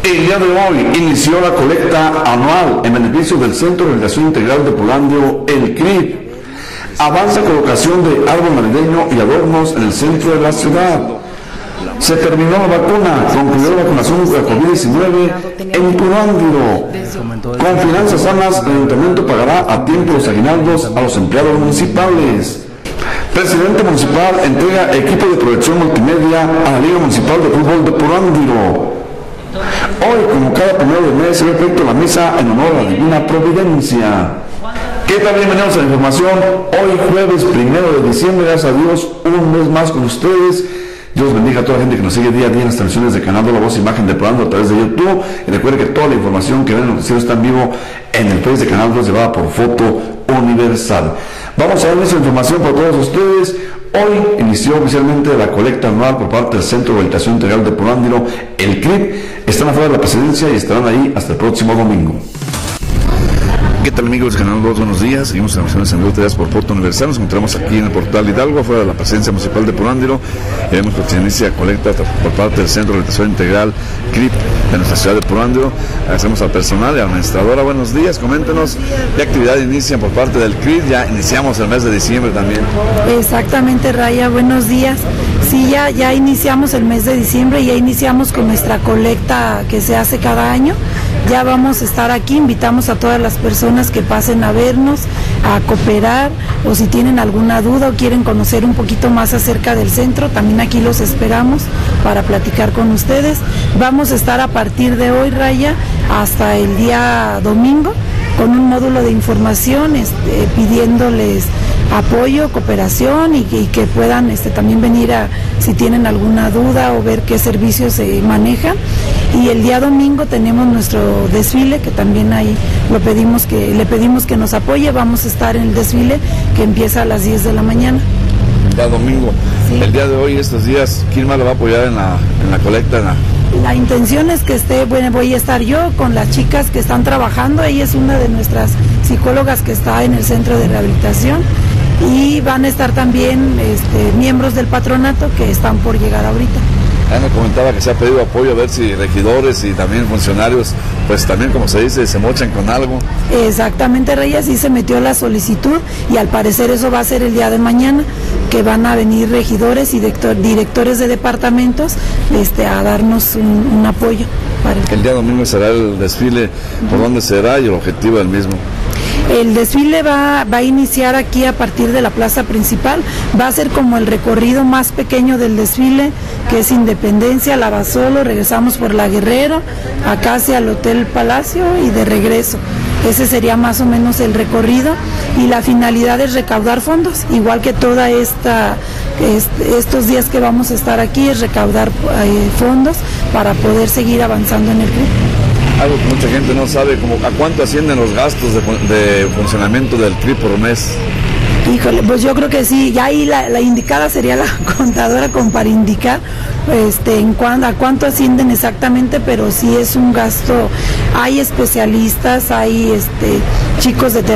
El día de hoy inició la colecta anual en beneficio del Centro de Rehabilitación Integral de Pulandio, el CRIP. Avanza colocación de árbol navideño y adornos en el centro de la ciudad. Se terminó la vacuna, concluyó la vacunación contra COVID-19 en Pulandio. Con finanzas sanas, el ayuntamiento pagará a tiempo los aguinaldos a los empleados municipales. Presidente municipal entrega equipo de proyección multimedia a la Liga Municipal de Fútbol de Pulandio. Hoy, como cada primero de mes, se ve efecto la misa en honor a la Divina Providencia. ¿Qué tal? Bienvenidos a la información. Hoy, jueves 1 de diciembre, gracias a Dios, un mes más con ustedes. Dios bendiga a toda la gente que nos sigue día a día en las transmisiones de Canal de la Voz Imagen de Pulandio a través de YouTube. Y recuerde que toda la información que ven en el noticiero está en vivo en el Face de Canal 2, llevada por Foto Universal. Vamos a dar esa información para todos ustedes. Hoy inició oficialmente la colecta anual por parte del Centro de Rehabilitación Integral de Pulandio, el CRIP. Están afuera de la presidencia y estarán ahí hasta el próximo domingo. ¿Qué tal, amigos de Canal 2? Buenos días. Seguimos transmisiones en vivo por Foto Universal. Nos encontramos aquí en el Portal Hidalgo, afuera de la presidencia municipal de Pulandio. Y vemos que se inicia colecta por parte del Centro de Rehabilitación Integral CRIP de nuestra ciudad de Pulandio. Agradecemos al personal y a la administradora. Buenos días, coméntenos qué actividad inician por parte del CRIP. Ya iniciamos el mes de diciembre también. Exactamente, Raya, buenos días. Sí, ya iniciamos el mes de diciembre, ya iniciamos con nuestra colecta que se hace cada año. Ya vamos a estar aquí, invitamos a todas las personas que pasen a vernos, a cooperar, o si tienen alguna duda o quieren conocer un poquito más acerca del centro, también aquí los esperamos para platicar con ustedes. Vamos a estar a partir de hoy, Raya, hasta el día domingo, con un módulo de información, pidiéndoles apoyo, cooperación y que puedan también venir si tienen alguna duda o ver qué servicios se manejan. Y el día domingo tenemos nuestro desfile, que también ahí le pedimos que nos apoye. Vamos a estar en el desfile que empieza a las 10 de la mañana. Ya domingo. Sí. El día de hoy, estos días, ¿quién más lo va a apoyar en la colecta? La intención es que voy a estar yo con las chicas que están trabajando. Ella es una de nuestras psicólogas que está en el centro de rehabilitación, y van a estar también miembros del patronato que están por llegar ahorita. Me comentaba que se ha pedido apoyo, a ver si regidores y también funcionarios, pues también, como se dice, se mochan con algo. Exactamente, Reyes, sí se metió la solicitud, y al parecer eso va a ser el día de mañana, que van a venir regidores y directores de departamentos a darnos un apoyo. El día domingo será el desfile. ¿Por dónde será y el objetivo del mismo? El desfile va a iniciar aquí a partir de la plaza principal. Va a ser como el recorrido más pequeño del desfile, que es Independencia, Lavasolo, regresamos por La Guerrero, acá hacia el Hotel Palacio y de regreso. Ese sería más o menos el recorrido, y la finalidad es recaudar fondos, igual que toda estos días que vamos a estar aquí, es recaudar fondos para poder seguir avanzando en el club. Algo que mucha gente no sabe, como ¿a cuánto ascienden los gastos de funcionamiento del CRIP por mes? Híjole, pues yo creo que sí, ya ahí la indicada sería la contadora como para indicar a cuánto ascienden exactamente, pero sí es un gasto. Hay especialistas, hay chicos de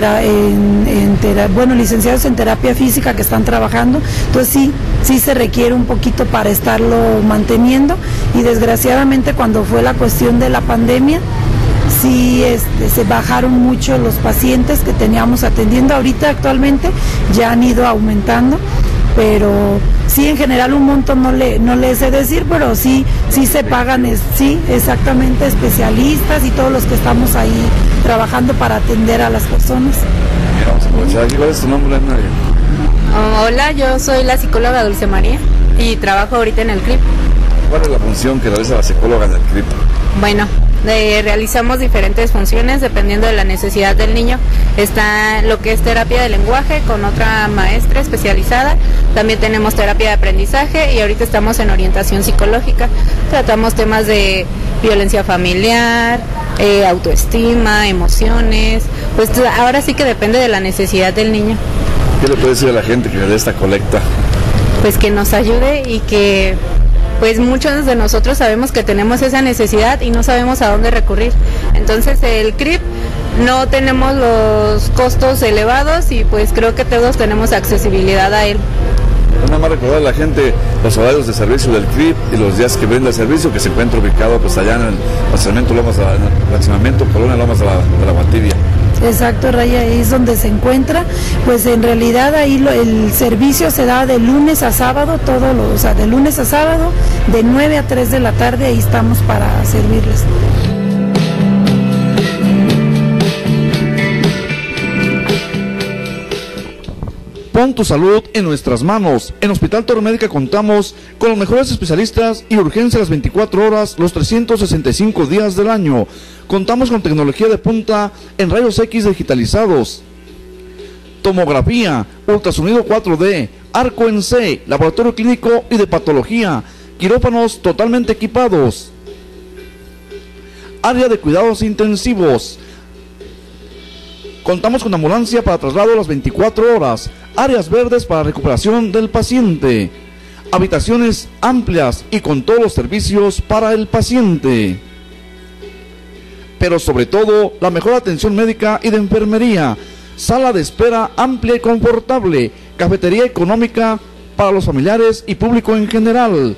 licenciados en terapia física que están trabajando, entonces sí se requiere un poquito para estarlo manteniendo, y desgraciadamente cuando fue la cuestión de la pandemia, sí se bajaron mucho los pacientes que teníamos atendiendo. Ahorita actualmente ya han ido aumentando, pero sí, en general un monto no le sé decir, pero sí se pagan, sí, exactamente, especialistas y todos los que estamos ahí trabajando para atender a las personas. Mira, vamos a aprovechar aquí. ¿Cuál es tu nombre, Nadia? Hola, yo soy la psicóloga Dulce María y trabajo ahorita en el CRIP. ¿Cuál es la función que realiza la psicóloga en el CRIP? Bueno, realizamos diferentes funciones dependiendo de la necesidad del niño. Está lo que es terapia de lenguaje con otra maestra especializada. También tenemos terapia de aprendizaje, y ahorita estamos en orientación psicológica. Tratamos temas de violencia familiar, autoestima, emociones. Pues ahora sí que depende de la necesidad del niño. ¿Qué le puede decir a la gente que le dé esta colecta? Pues que nos ayude, y que pues muchos de nosotros sabemos que tenemos esa necesidad y no sabemos a dónde recurrir. Entonces el CRIP no tenemos los costos elevados, y pues creo que todos tenemos accesibilidad a él. Nada más recordar a la gente los horarios de servicio del CRIP y los días que brinda el servicio, que se encuentra ubicado pues allá en el fraccionamiento Colonia Lomas de la Guatibia. Exacto, Raya, ahí es donde se encuentra. Pues en realidad ahí el servicio se da de lunes a sábado, de lunes a sábado, de 9 a 3 de la tarde, ahí estamos para servirles. Pon tu salud en nuestras manos. En Hospital Torre Médica contamos con los mejores especialistas y urgencia las 24 horas, los 365 días del año. Contamos con tecnología de punta en rayos X digitalizados, tomografía, ultrasonido 4D, arco en C, laboratorio clínico y de patología, quirófanos totalmente equipados, área de cuidados intensivos. Contamos con ambulancia para traslado a las 24 horas, áreas verdes para recuperación del paciente, habitaciones amplias y con todos los servicios para el paciente. Pero sobre todo, la mejor atención médica y de enfermería, sala de espera amplia y confortable, cafetería económica para los familiares y público en general.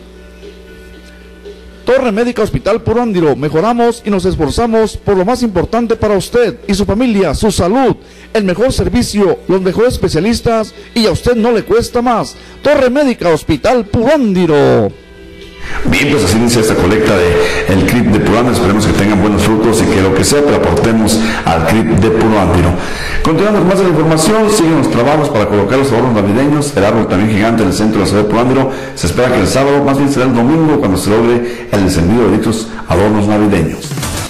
Torre Médica Hospital Purándiro, mejoramos y nos esforzamos por lo más importante para usted y su familia, su salud, el mejor servicio, los mejores especialistas y a usted no le cuesta más. Torre Médica Hospital Purándiro. Bien, pues así inicia esta colecta del CRIP de Purándiro. Esperemos que tengan buenos frutos y que lo que sea, pero aportemos al CRIP de Purándiro. Continuando con más de la información, siguen los trabajos para colocar los adornos navideños. El árbol también gigante en el centro de la ciudad de Purándiro. Se espera que el sábado, más bien será el domingo, cuando se logre el encendido de dichos adornos navideños.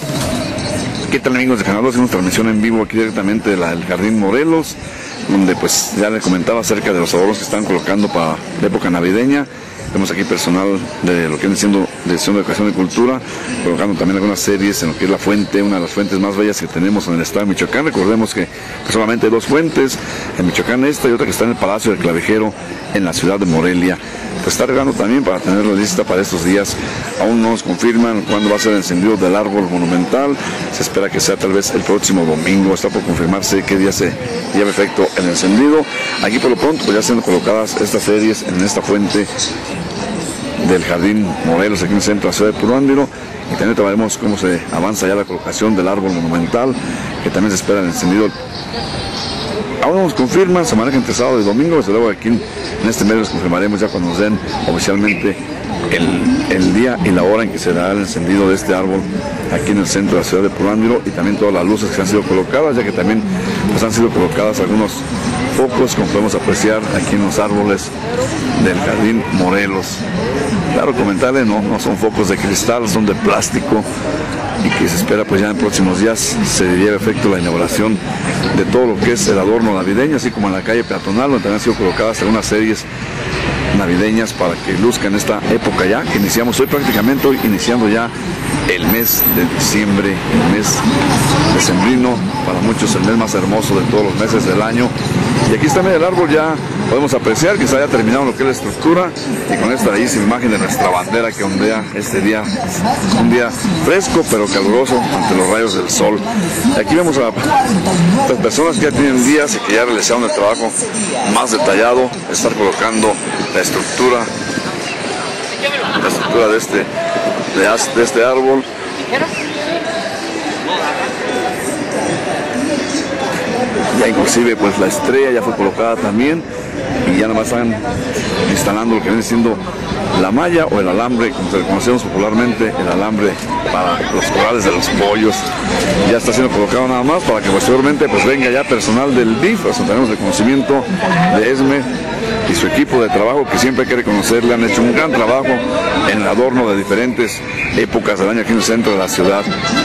¿Qué tal, amigos de Canal 2? Hacemos transmisión en vivo aquí directamente del Jardín Morelos, donde pues ya les comentaba acerca de los adornos que están colocando para la época navideña. Tenemos aquí personal de lo que viene siendo Dirección de Educación y Cultura, colocando también algunas series en lo que es la fuente, una de las fuentes más bellas que tenemos en el estado de Michoacán. Recordemos que solamente hay dos fuentes, en Michoacán esta y otra que está en el Palacio del Clavijero en la ciudad de Morelia. Pues está arreglando también para tenerla lista para estos días. Aún no nos confirman cuándo va a ser el encendido del árbol monumental. Se espera que sea tal vez el próximo domingo. Está por confirmarse qué día se lleva efecto el encendido. Aquí por lo pronto pues ya siendo colocadas estas series en esta fuente del Jardín Morelos, aquí en el centro de la ciudad de Purándiro, y también veremos cómo se avanza ya la colocación del árbol monumental, que también se espera el encendido. Aún no nos confirman, se maneja entre sábado y domingo, desde luego aquí en este medio les confirmaremos ya cuando nos den oficialmente el día y la hora en que se dará el encendido de este árbol aquí en el centro de la ciudad de Purándiro, y también todas las luces que han sido colocadas, ya que también pues, han sido colocadas algunos focos, como podemos apreciar aquí en los árboles del Jardín Morelos. Claro, comentarle, no son focos de cristal, son de plástico, y que se espera pues ya en próximos días se lleve efecto la inauguración de todo lo que es el adorno navideño, así como en la calle peatonal, donde también han sido colocadas algunas series navideñas para que luzcan esta época ya, que iniciamos hoy prácticamente, hoy iniciando ya el mes de diciembre, el mes decembrino, para muchos el mes más hermoso de todos los meses del año. Y aquí está el árbol, ya podemos apreciar que se haya terminado lo que es la estructura, y con esta bellísima imagen de nuestra bandera que ondea este día, un día fresco pero caluroso ante los rayos del sol. Y aquí vemos a las personas que ya tienen días y que ya realizaron el trabajo más detallado, estar colocando la estructura de este árbol. Ya inclusive pues la estrella ya fue colocada también, y ya nada más están instalando lo que viene siendo la malla o el alambre, como se le conocemos popularmente, el alambre para los corrales de los pollos. Ya está siendo colocado nada más para que posteriormente pues venga ya personal del DIF. O sea, tenemos el conocimiento de ESME y su equipo de trabajo, que siempre hay que reconocerle, han hecho un gran trabajo en el adorno de diferentes épocas del año aquí en el centro de la ciudad.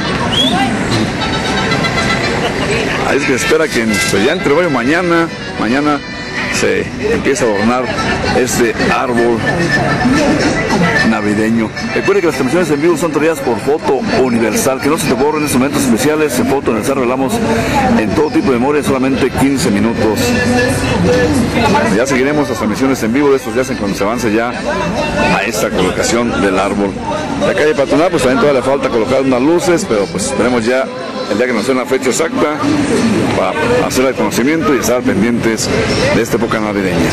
Ahí es que se espera que pues ya entre hoy y mañana se empieza a adornar este árbol navideño. Recuerde que las transmisiones en vivo son traídas por Foto Universal, que no se te borren en estos momentos especiales. En Foto Universal revelamos en todo tipo de memoria solamente 15 minutos. Ya seguiremos las transmisiones en vivo de estos días en cuando se avance ya a esta colocación del árbol. La calle peatonal, pues también todavía le falta colocar unas luces, pero pues esperemos ya el día que nos den la fecha exacta para hacer el conocimiento y estar pendientes de esta época navideña.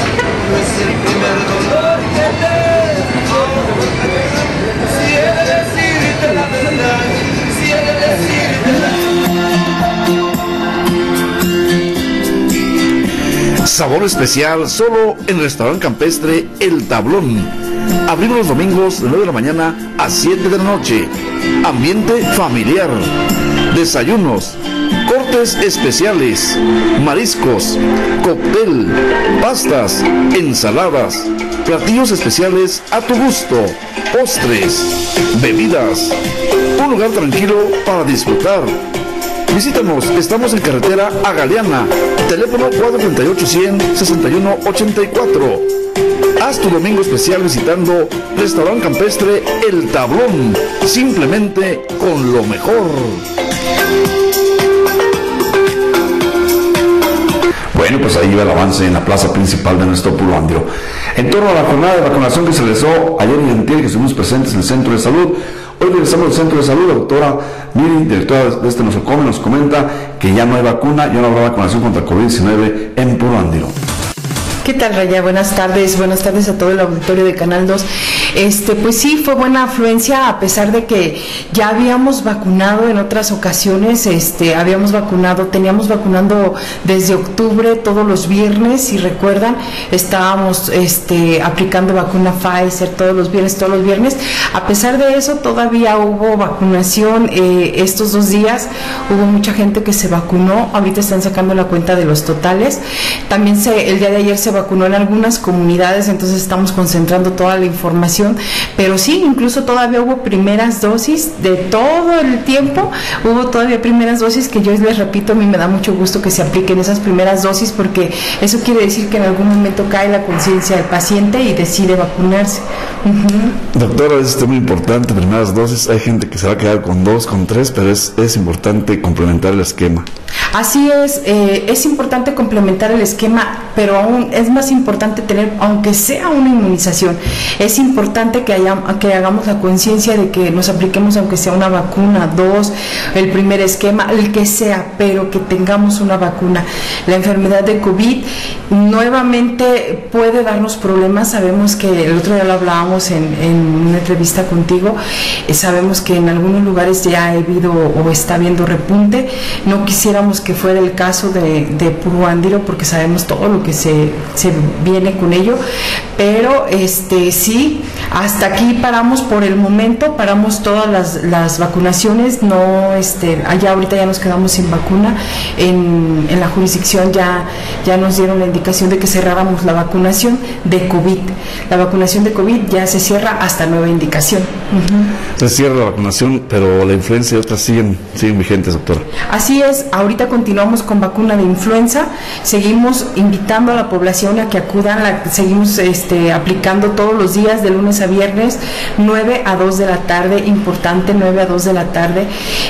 Sabor especial solo en el restaurante campestre El Tablón. Abrimos los domingos de 9 de la mañana a 7 de la noche. Ambiente familiar. Desayunos, cortes especiales, mariscos, cóctel, pastas, ensaladas, platillos especiales a tu gusto, postres, bebidas. Un lugar tranquilo para disfrutar. Visítanos, estamos en carretera a Galeana, teléfono 438-100-6184. Haz tu domingo especial visitando Restaurante Campestre El Tablón, simplemente con lo mejor. Bueno, pues ahí va el avance en la plaza principal de nuestro Puruándiro. En torno a la jornada de vacunación que se realizó ayer y antier, que estuvimos presentes en el Centro de Salud, hoy regresamos al Centro de Salud. La doctora Miri, directora de este nosocomio, nos comenta que ya no hay vacuna, ya no habrá vacunación contra COVID-19 en Puruándiro. ¿Qué tal, Raya? Buenas tardes a todo el auditorio de Canal 2. Pues sí, fue buena afluencia, a pesar de que ya habíamos vacunado en otras ocasiones, teníamos vacunando desde octubre todos los viernes, si recuerdan, estábamos aplicando vacuna Pfizer todos los viernes. A pesar de eso, todavía hubo vacunación, estos 2 días hubo mucha gente que se vacunó, ahorita están sacando la cuenta de los totales. También el día de ayer se vacunó en algunas comunidades, entonces estamos concentrando toda la información, pero sí, incluso todavía hubo primeras dosis de todo el tiempo, hubo todavía primeras dosis que yo les repito, a mí me da mucho gusto que se apliquen esas primeras dosis, porque eso quiere decir que en algún momento cae la conciencia del paciente y decide vacunarse. Doctora, esto es muy importante, primeras dosis, hay gente que se va a quedar con 2, con 3, pero es importante complementar el esquema. Así es importante complementar el esquema, pero aún es más importante tener, aunque sea una inmunización, es importante que hagamos la conciencia de que nos apliquemos, aunque sea una vacuna, 2, el primer esquema, el que sea, pero que tengamos una vacuna. La enfermedad de COVID nuevamente puede darnos problemas, sabemos que el otro día lo hablábamos en una entrevista contigo, sabemos que en algunos lugares ya ha habido o está habiendo repunte, no quisiéramos que fuera el caso de Puruándiro, porque sabemos todo lo que se viene con ello, pero sí, hasta aquí paramos por el momento, paramos todas las vacunaciones, no, allá ahorita ya nos quedamos sin vacuna, en la jurisdicción ya nos dieron la indicación de que cerráramos la vacunación de COVID. La vacunación de COVID ya se cierra hasta nueva indicación. Se cierra la vacunación, pero la influenza y otras siguen vigentes, doctora. Así es, ahorita continuamos con vacuna de influenza, seguimos invitando a la población a que acudan, seguimos aplicando todos los días de lunes a viernes, 9 a 2 de la tarde, importante, 9 a 2 de la tarde.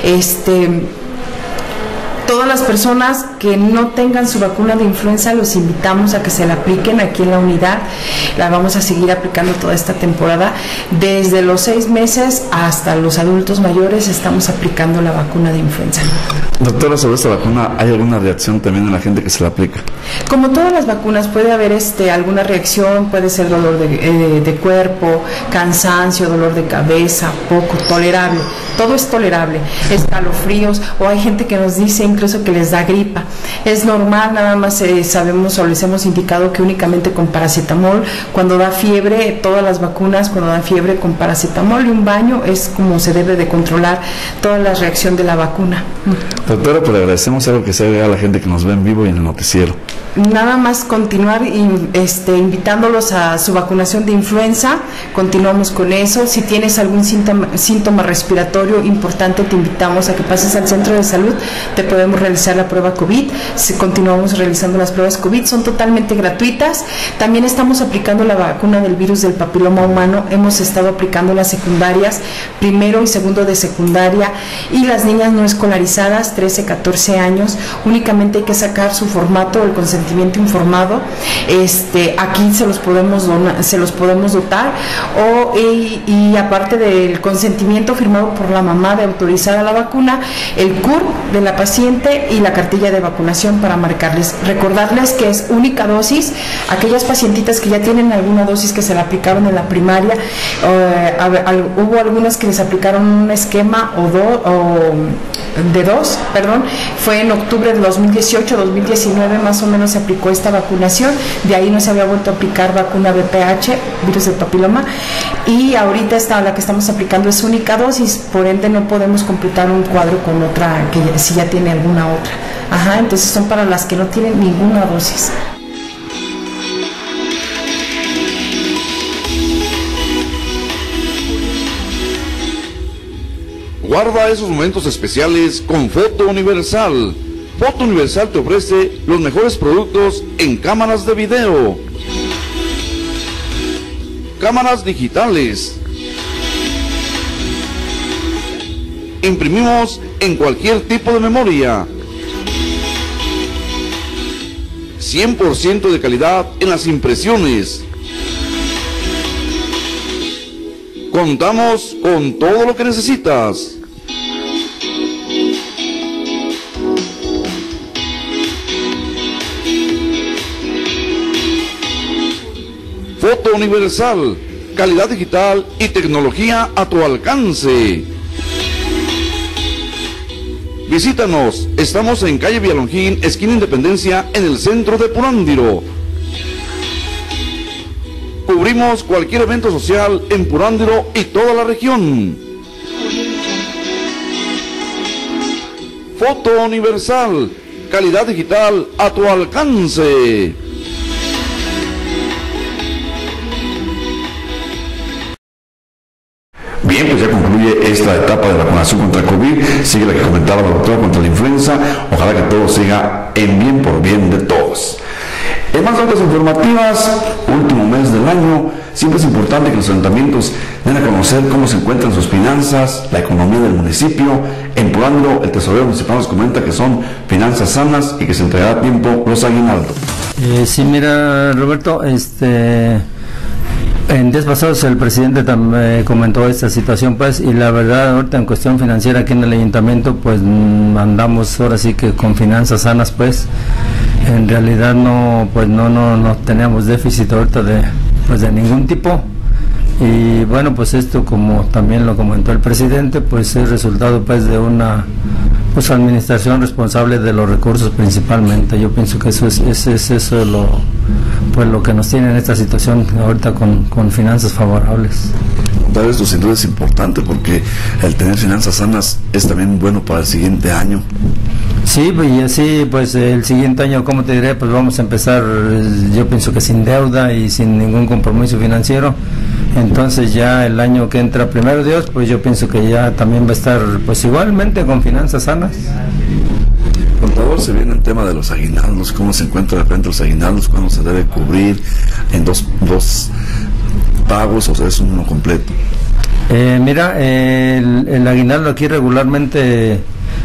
Todas las personas que no tengan su vacuna de influenza, los invitamos a que se la apliquen aquí en la unidad. La vamos a seguir aplicando toda esta temporada. Desde los 6 meses hasta los adultos mayores estamos aplicando la vacuna de influenza. Doctora, sobre esta vacuna, ¿hay alguna reacción también en la gente que se la aplica? Como todas las vacunas, puede haber alguna reacción, puede ser dolor de cuerpo, cansancio, dolor de cabeza, poco, tolerable. Todo es tolerable, escalofríos, o hay gente que nos dice incluso que les da gripa. Es normal, nada más sabemos o les hemos indicado que únicamente con paracetamol. Cuando da fiebre, todas las vacunas, cuando da fiebre con paracetamol y un baño, es como se debe de controlar toda la reacción de la vacuna. Doctora, pues le agradecemos algo que se haga a la gente que nos ve en vivo y en el noticiero. Nada más continuar invitándolos a su vacunación de influenza, continuamos con eso. Si tienes algún síntoma respiratorio importante, te invitamos a que pases al centro de salud, te podemos podemos realizar la prueba COVID, continuamos realizando las pruebas COVID, son totalmente gratuitas. También estamos aplicando la vacuna del virus del papiloma humano, hemos estado aplicando las secundarias, primero y segundo de secundaria, y las niñas no escolarizadas, 13, 14 años, únicamente hay que sacar su formato, el consentimiento informado, aquí se los podemos dotar, y aparte del consentimiento firmado por la mamá de autorizada la vacuna, el CUR de la paciente y la cartilla de vacunación para marcarles. Recordarles que es única dosis, aquellas pacientitas que ya tienen alguna dosis que se la aplicaron en la primaria, hubo algunas que les aplicaron un esquema de dos, fue en octubre de 2018, 2019 más o menos se aplicó esta vacunación, de ahí no se había vuelto a aplicar vacuna VPH, virus del papiloma, y ahorita la que estamos aplicando es única dosis, por ende no podemos completar un cuadro con otra que si ya tiene alguna otra. Entonces son para las que no tienen ninguna dosis. Guarda esos momentos especiales con Foto Universal. Foto Universal te ofrece los mejores productos en cámaras de video, cámaras digitales. Imprimimos en cualquier tipo de memoria. 100% de calidad en las impresiones. Contamos con todo lo que necesitas. Foto Universal, calidad digital y tecnología a tu alcance. Visítanos, estamos en calle Villalongín, esquina Independencia, en el centro de Purándiro. Cubrimos cualquier evento social en Purándiro y toda la región. Foto Universal, calidad digital a tu alcance. Bien, pues ya concluye esta etapa de vacunación contra COVID, sigue la que comentaba la doctora contra la influenza, ojalá que todo siga en bien por bien de todos. En más notas informativas, último mes del año, siempre es importante que los ayuntamientos den a conocer cómo se encuentran sus finanzas, la economía del municipio. En Purándiro, el tesorero municipal nos comenta que son finanzas sanas y que se entregará a tiempo los aguinaldos. Sí, mira, Roberto, en días pasados el presidente también comentó esta situación, pues, y la verdad ahorita en cuestión financiera aquí en el ayuntamiento, pues andamos ahora sí que con finanzas sanas, pues. En realidad no teníamos déficit ahorita de ningún tipo, y bueno, pues esto, como también lo comentó el presidente, pues es resultado pues de una administración responsable de los recursos principalmente. Yo pienso que eso es lo que nos tiene en esta situación ahorita con finanzas favorables. Tal vez esto sin duda es importante, porque el tener finanzas sanas es también bueno para el siguiente año. Sí, y así pues el siguiente año, ¿cómo te diré? Pues vamos a empezar, yo pienso que sin deuda y sin ningún compromiso financiero. Entonces ya el año que entra, primero Dios, pues yo pienso que ya también va a estar pues igualmente con finanzas sanas. Contador, se viene el tema de los aguinaldos, ¿cómo se encuentra de frente los aguinaldos? ¿Cuándo se debe cubrir? ¿En dos pagos o sea, es uno completo? Mira, el aguinaldo aquí regularmente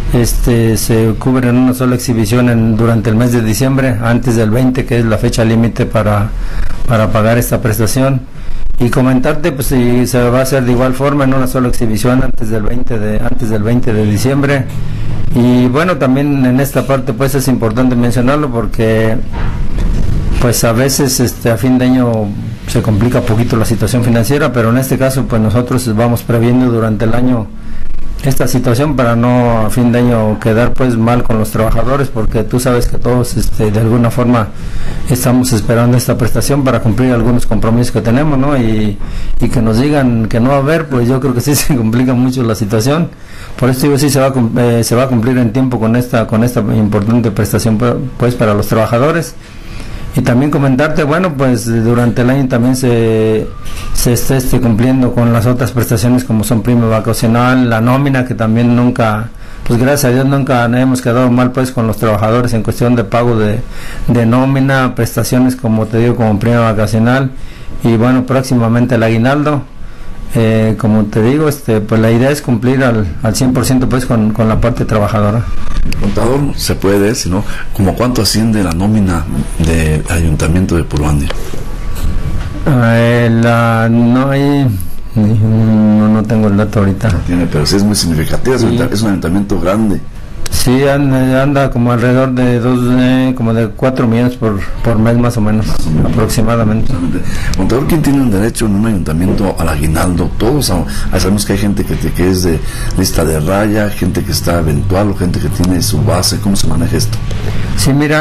se cubre en una sola exhibición durante el mes de diciembre, antes del 20, que es la fecha límite para pagar esta prestación. Y comentarte, pues si se va a hacer de igual forma en una sola exhibición antes del 20 de diciembre. Y bueno, también en esta parte pues es importante mencionarlo, porque pues a veces a fin de año se complica un poquito la situación financiera, pero en este caso pues nosotros vamos previendo durante el año esta situación para no a fin de año quedar pues mal con los trabajadores, porque tú sabes que todos de alguna forma estamos esperando esta prestación para cumplir algunos compromisos que tenemos, ¿no? Y que nos digan que no va a haber, pues yo creo que sí se complica mucho la situación. Por eso digo, sí se va a cumplir en tiempo con esta importante prestación pues para los trabajadores. Y también comentarte, bueno, pues durante el año también se esté cumpliendo con las otras prestaciones, como son prima vacacional, la nómina, que también nunca pues gracias a Dios nunca hemos quedado mal pues con los trabajadores en cuestión de pago de nómina, prestaciones como te digo, como prima vacacional y bueno, próximamente el aguinaldo. Como te digo, pues la idea es cumplir al 100% pues con la parte trabajadora. Contador, se puede, si no, ¿como cuánto asciende la nómina del Ayuntamiento de Puruándiro? No tengo el dato ahorita. No tiene, pero sí es muy significativa, sí. Es un ayuntamiento grande. Sí, anda como alrededor de como de 4 millones por mes más o menos, aproximadamente. Contador, ¿quién tiene un derecho en un ayuntamiento al aguinaldo? Todos sabemos que hay gente que es de lista de raya, gente que está eventual o gente que tiene su base. ¿Cómo se maneja esto? Sí, mira,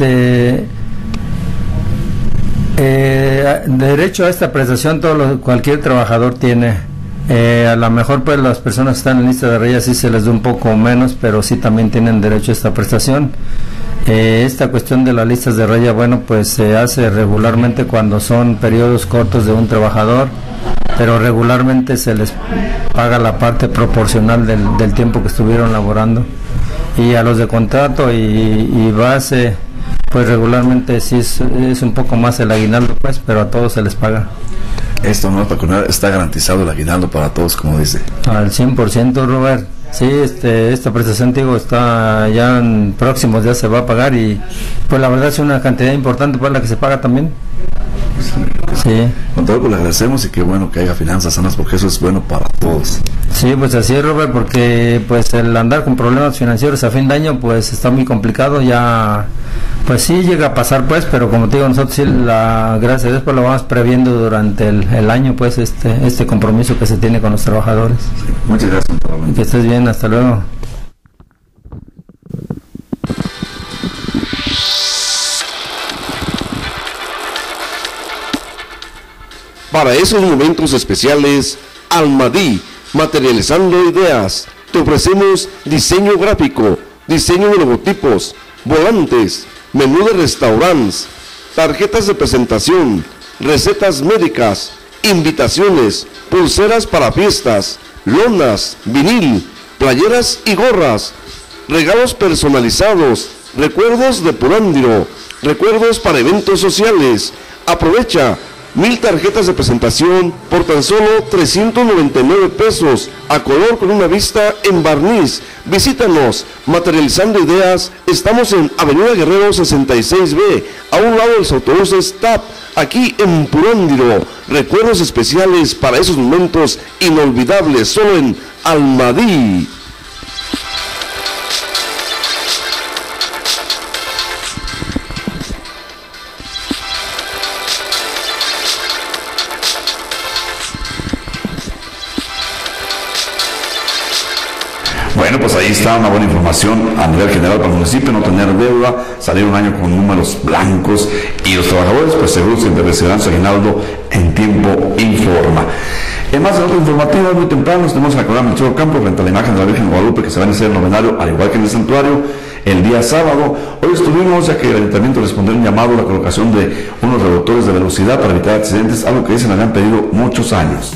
derecho a esta prestación cualquier trabajador tiene. A lo mejor pues las personas que están en lista de raya sí se les da un poco menos, pero sí también tienen derecho a esta prestación. Esta cuestión de las listas de raya, bueno, pues se hace regularmente cuando son periodos cortos de un trabajador, pero regularmente se les paga la parte proporcional del tiempo que estuvieron laborando. Y a los de contrato y base, pues regularmente sí es un poco más el aguinaldo, pues, pero a todos se les paga. Esto no es para está garantizado el aguinaldo para todos, como dice. Al 100%, Robert. Sí, esta prestación, digo, está ya en próximos días se va a pagar y pues la verdad es una cantidad importante para la que se paga también. Sí. Con todo, pues le agradecemos y qué bueno que haya finanzas sanas porque eso es bueno para todos. Sí, pues así es, Robert, porque pues el andar con problemas financieros a fin de año pues está muy complicado, ya pues sí llega a pasar pues, pero como te digo, nosotros sí, gracias a Dios, pues lo vamos previendo durante el año pues este compromiso que se tiene con los trabajadores. Sí, muchas gracias. Que estés bien, hasta luego. Para esos momentos especiales, Almadí, materializando ideas. Te ofrecemos diseño gráfico, diseño de logotipos, volantes, menú de restaurantes, tarjetas de presentación, recetas médicas, invitaciones, pulseras para fiestas, lonas, vinil, playeras y gorras, regalos personalizados, recuerdos de Puruándiro, recuerdos para eventos sociales. Aprovecha 1000 tarjetas de presentación por tan solo 399 pesos, a color con una vista en barniz. Visítanos, Materializando Ideas. Estamos en Avenida Guerrero 66B, a un lado de los autobuses TAP, aquí en Puruándiro. Recuerdos especiales para esos momentos inolvidables, solo en Almadí. Bueno, pues ahí está una buena información a nivel general para el municipio, no tener deuda, salir un año con números blancos y los trabajadores pues seguros que recibirán su aguinaldo en tiempo y forma. En más de otro informativo, muy temprano, tenemos en la colonia Melchor Campo frente a la imagen de la Virgen de Guadalupe que se va a iniciar el novenario, al igual que en el santuario, el día sábado. Hoy estuvimos, ya que el ayuntamiento respondió un llamado a la colocación de unos reductores de velocidad para evitar accidentes, algo que dicen habían pedido muchos años.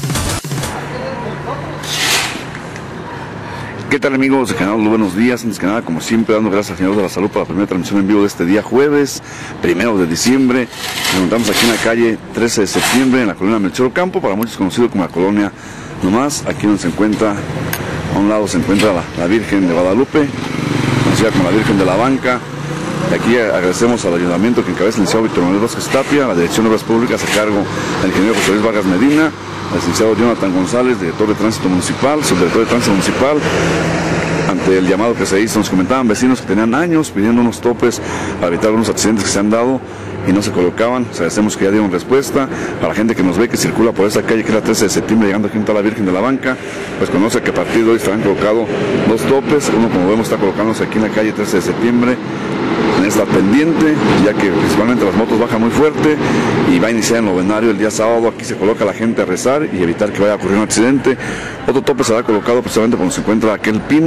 ¿Qué tal, amigos de Canal? Buenos días. Antes que nada, como siempre, dando gracias al Señor de la Salud por la primera transmisión en vivo de este día jueves, 1 de diciembre. Nos encontramos aquí en la calle 13 de septiembre, en la colonia Melchor Campo, para muchos conocido como la colonia Nomás. Aquí donde se encuentra, a un lado se encuentra la Virgen de Guadalupe, conocida como la Virgen de la Banca. Y aquí agradecemos al ayuntamiento que encabeza el licenciado Víctor Manuel Vázquez Tapia, la Dirección de Obras Públicas a cargo del ingeniero José Luis Vargas Medina, al licenciado Jonathan González, director de Tránsito Municipal, subdirector de Tránsito Municipal. Ante el llamado que se hizo, nos comentaban vecinos que tenían años pidiendo unos topes para evitar algunos accidentes que se han dado y no se colocaban. O sea, agradecemos que ya dieron respuesta. Para la gente que nos ve, que circula por esa calle que es la 13 de septiembre, llegando aquí a la Virgen de la Banca, pues conoce que a partir de hoy estarán colocados 2 topes. Uno, como vemos, está colocándose aquí en la calle 13 de septiembre, en esta pendiente, ya que principalmente las motos bajan muy fuerte, y va a iniciar el novenario el día sábado. Aquí se coloca la gente a rezar y evitar que vaya a ocurrir un accidente. Otro tope será colocado precisamente cuando se encuentra aquel pino,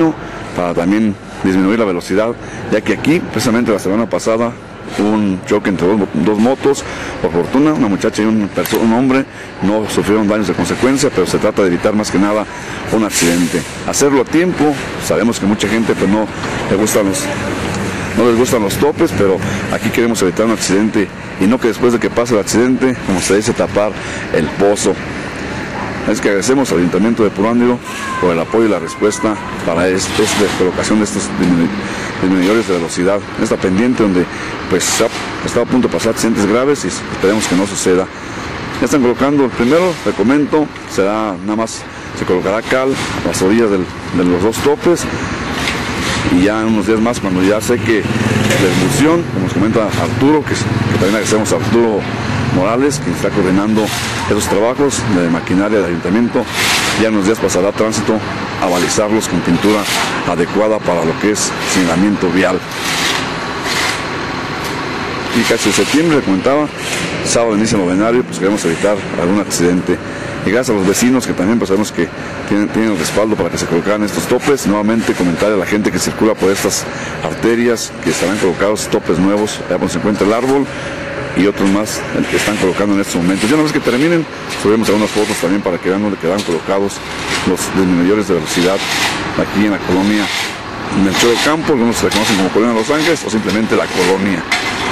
para también disminuir la velocidad, ya que aquí, precisamente la semana pasada, hubo un choque entre dos motos. Por fortuna, una muchacha y un hombre no sufrieron daños de consecuencia, pero se trata de evitar más que nada un accidente. Hacerlo a tiempo, sabemos que mucha gente pues no les gustan los topes, pero aquí queremos evitar un accidente y no que después de que pase el accidente, como se dice, tapar el pozo. Es que agradecemos al Ayuntamiento de Purándiro por el apoyo y la respuesta para esta colocación de estos disminuidores de velocidad en esta pendiente donde pues está a punto de pasar accidentes graves y esperemos que no suceda. Ya están colocando el primero, le comento, se colocará cal a las orillas de los dos topes, y ya en unos días más, cuando ya seque la emulsión, como nos comenta Arturo, que también agradecemos a Arturo Morales, quien está coordinando esos trabajos de maquinaria del ayuntamiento, ya en unos días pasará tránsito a balizarlos con pintura adecuada para lo que es señalamiento vial. Y casi en septiembre, le comentaba, sábado inicia el novenario, pues queremos evitar algún accidente. Y gracias a los vecinos que también pues sabemos que tienen el respaldo para que se colocaran estos topes. Nuevamente comentar a la gente que circula por estas arterias que estarán colocados topes nuevos, allá donde se encuentra el árbol, y otros más que están colocando en estos momentos. Ya una vez que terminen, subiremos algunas fotos también para que vean dónde quedaron colocados los disminuidores de velocidad aquí en la colonia Melchor Ocampo, algunos se la conocen como Colonia Los Ángeles o simplemente la colonia.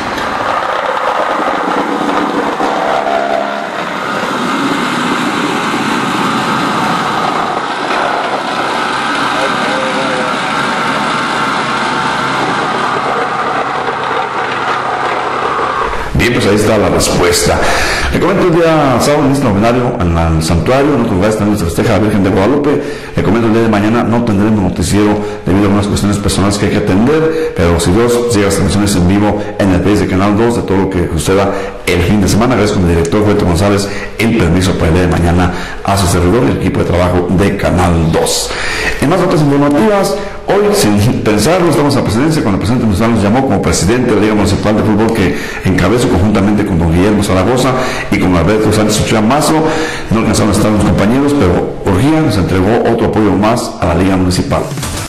Bien, pues ahí está la respuesta. Le comento el día sábado en este novenario en el santuario, en otros lugares también se festeja la Virgen de Guadalupe. Le comento el día de mañana no tendremos noticiero debido a algunas cuestiones personales que hay que atender, pero si Dios llega a las transmisiones en vivo en el país de Canal 2 de todo lo que suceda el fin de semana. Agradezco a mi director Roberto González el permiso para el día de mañana a su servidor y el equipo de trabajo de Canal 2. En más notas informativas, hoy, sin pensarlo, estamos a presidencia, cuando el presidente municipal nos llamó como presidente de la Liga Municipal de Fútbol, que encabezo conjuntamente con don Guillermo Zaragoza y con Alberto Sánchez Ochoa Mazo. No alcanzaron a estar los compañeros, pero urgía, nos entregó otro apoyo más a la Liga Municipal.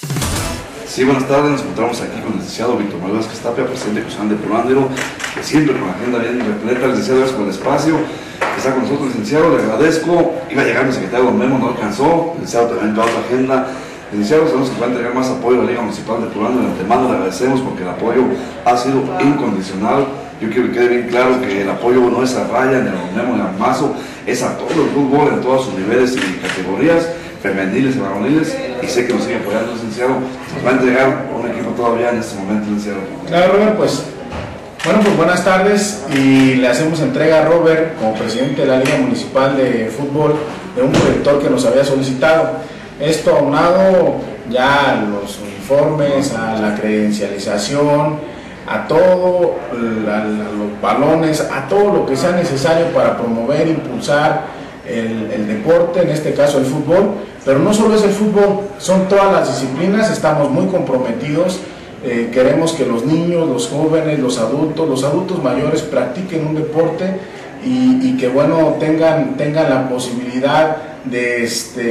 Sí, buenas tardes, nos encontramos aquí con el licenciado Víctor Manuel Vázquez Tapia, presidente constitucional de Purándiro, que siempre con la agenda bien repleta. Licenciado, gracias por el espacio. Está con nosotros, licenciado, le agradezco. Iba a llegar mi secretario Don Memo, no alcanzó. Licenciado, también toda la agenda. Licenciado, sabemos que va a entregar más apoyo a la Liga Municipal de Purándiro. De antemano le agradecemos porque el apoyo ha sido incondicional. Yo quiero que quede bien claro que el apoyo no es a Raya, ni a Don Memo, ni a Mazo, es a todo el fútbol en todos sus niveles y categorías, femeniles y varoniles, y sé que nos sigue apoyando, licenciado. Nos va a entregar un equipo todavía en este momento, licenciado. Claro, Robert, pues buenas tardes, y le hacemos entrega a Robert, como presidente de la Liga Municipal de Fútbol, de un proyector que nos había solicitado. Esto aunado ya a los uniformes, a la credencialización, a todo, a los balones, a todo lo que sea necesario para promover, impulsar el deporte, en este caso el fútbol. Pero no solo es el fútbol, son todas las disciplinas, estamos muy comprometidos. Queremos que los niños, los jóvenes, los adultos mayores practiquen un deporte y que bueno, tengan la posibilidad de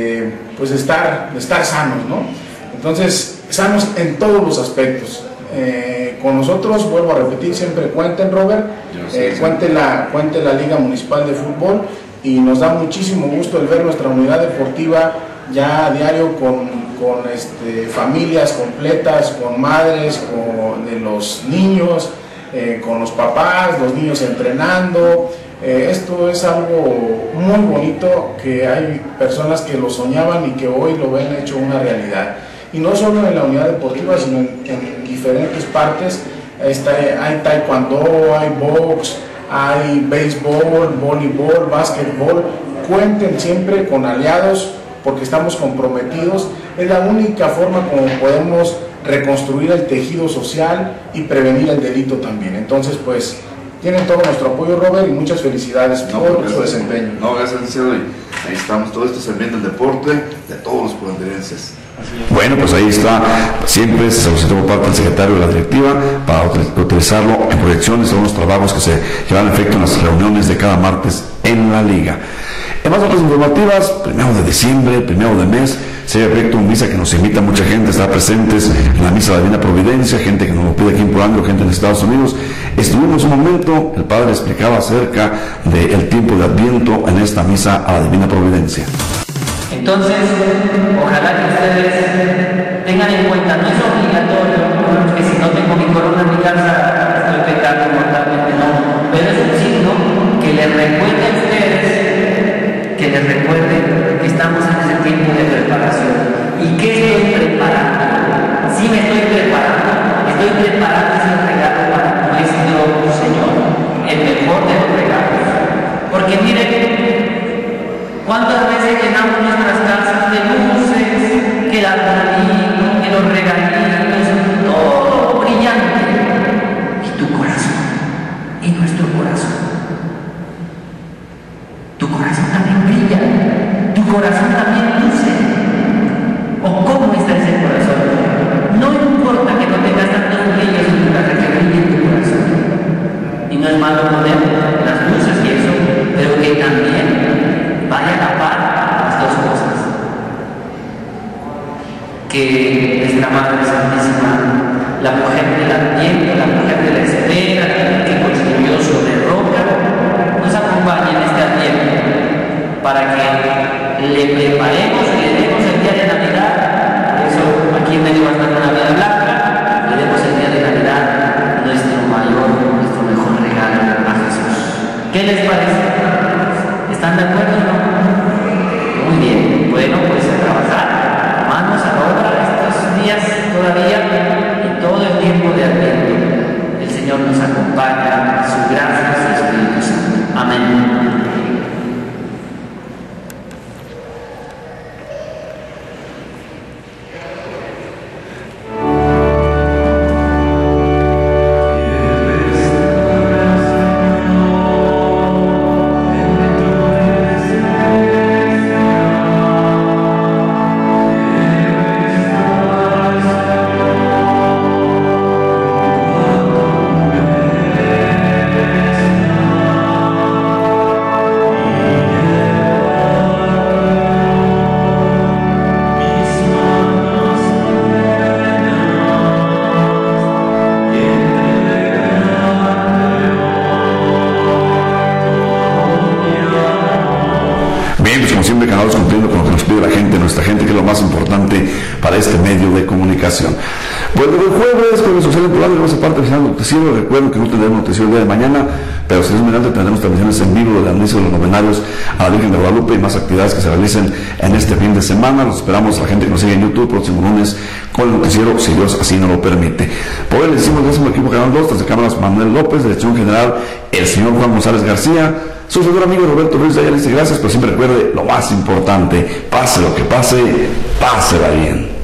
estar sanos, ¿no? Entonces, sanos en todos los aspectos. Con nosotros, vuelvo a repetir, siempre cuenten, Robert, cuente la Liga Municipal de Fútbol, y nos da muchísimo gusto el ver nuestra unidad deportiva ya a diario con familias completas, con madres, de los niños, con los papás, los niños entrenando. Esto es algo muy bonito, que hay personas que lo soñaban y que hoy lo ven hecho una realidad. Y no solo en la unidad deportiva, sino en diferentes partes. Hay taekwondo, hay box, hay béisbol, voleibol, básquetbol. Cuenten siempre con aliados, porque estamos comprometidos. Es la única forma como podemos reconstruir el tejido social y prevenir el delito también. Entonces, pues, tienen todo nuestro apoyo, Robert, y muchas felicidades por su desempeño. Gracias, licenciado. Ahí estamos, todo esto es el bien del deporte de todos los purandirenses. Bueno, pues ahí está, siempre se solicitó por parte del secretario de la directiva para utilizarlo en proyecciones, son los trabajos que se llevan a efecto en las reuniones de cada martes en la liga. En más notas informativas, 1 de diciembre, 1 de mes, se proyecta un misa que nos invita a mucha gente a estar presentes en la misa de la Divina Providencia, gente que nos lo pide aquí en Polanco, gente en Estados Unidos. Estuvimos un momento, el Padre explicaba acerca del tiempo de Adviento en esta misa a la Divina Providencia. Entonces, ojalá que ustedes tengan en cuenta, no es obligatorio, que si no tengo mi corona en mi casa, estoy pecando mortalmente, no, pero es un signo que les recuerde a ustedes, que estamos en ese tiempo de preparación. ¿Y qué estoy preparando? Sí me estoy preparando ese regalo para nuestro Señor, el mejor de los regalos. Porque miren, ¿cuántas veces llenamos nuestras casas de luces, que el arbolito, que los regalitos, todo brillante? ¿Y tu corazón? ¿Y nuestro corazón? Tu corazón también brilla, tu corazón también luce. ¿O cómo está ese corazón? No importa que no tengas tantos brillos en tu casa, que brille en tu corazón. Y no es malo poner las luces y eso, pero que también vaya a la par las dos cosas. Que nuestra Madre Santísima, la mujer del Adviento, la mujer de la espera, que construyó sobre roca, nos acompañe en este Adviento para que le preparemos y le demos el día de Navidad. Por eso aquí en medio va a estar una Navidad blanca, le demos el día de Navidad nuestro mejor regalo a Jesús. ¿Qué les parece? ¿Están de acuerdo o no? Muy bien, bueno, pues a trabajar, manos a la obra estos días todavía y todo el tiempo de Adviento. El Señor nos acompaña, su gracia, su Espíritu Santo. Amén. Cumpliendo con lo que nos pide la gente, nuestra gente, que es lo más importante para este medio de comunicación. Bueno, el jueves con el social en Polanco vamos a parte del noticiero. Recuerdo que no tendremos noticiero el día de mañana, pero si es mediante tendremos transmisiones en vivo del anuncio de los novenarios a la Virgen de Guadalupe y más actividades que se realicen en este fin de semana. Los esperamos a la gente que nos sigue en YouTube próximo lunes con el noticiero, si Dios así nos lo permite. Por hoy le decimos gracias al equipo Canal 2, tras de cámaras Manuel López, dirección general el señor Juan González García. Su señor amigo Roberto Ruiz de allá le dice gracias, pero siempre recuerde lo más importante: pase lo que pase, pásela bien.